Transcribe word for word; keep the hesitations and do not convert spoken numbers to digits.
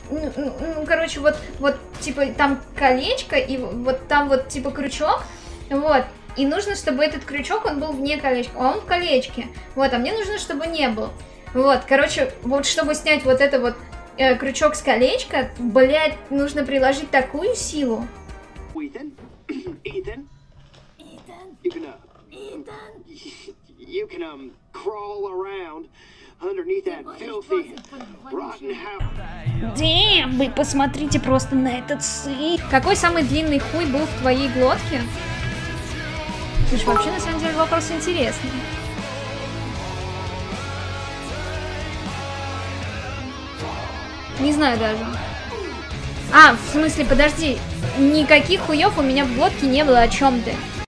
ну, ну, короче, вот, вот, типа, там колечко, и вот там вот, типа, крючок, вот, и нужно, чтобы этот крючок, он был вне колечка, а он в колечке, вот, а мне нужно, чтобы не был, вот, короче, вот, чтобы снять вот это вот э, крючок с колечка, блядь, нужно приложить такую силу. Ethan? Ethan? Ethan? You can, uh, Ethan? you can, um, crawl around underneath that filthy, rotten house. Damn, вы посмотрите просто на этот сыр. Какой самый длинный хуй был в твоей глотке? Слушай, вообще, на самом деле, вопрос интересный. Не знаю даже. А, в смысле, подожди. Никаких хуев у меня в глотке не было, о чем ты?